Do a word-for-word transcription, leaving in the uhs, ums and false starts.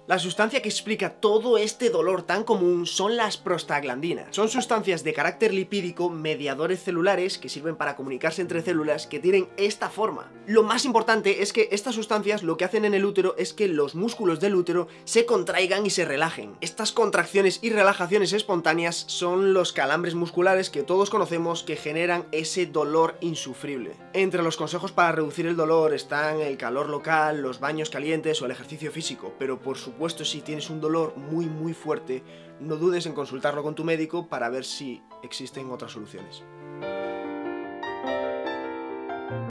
La sustancia que explica todo este dolor tan común son las prostaglandinas. Son sustancias de carácter lipídico, mediadores celulares, que sirven para comunicarse entre células, que tienen esta forma. Lo más importante es que estas sustancias lo que hacen en el útero es que los músculos del útero se contraigan y se relajen. Estas contracciones y relajaciones espontáneas son los calambres musculares que todos conocemos, que generan ese dolor insufrible. Entre los consejos para reducir el dolor están el calor local, los baños calientes o el ejercicio físico, pero por supuesto Puesto si tienes un dolor muy muy fuerte, no dudes en consultarlo con tu médico para ver si existen otras soluciones.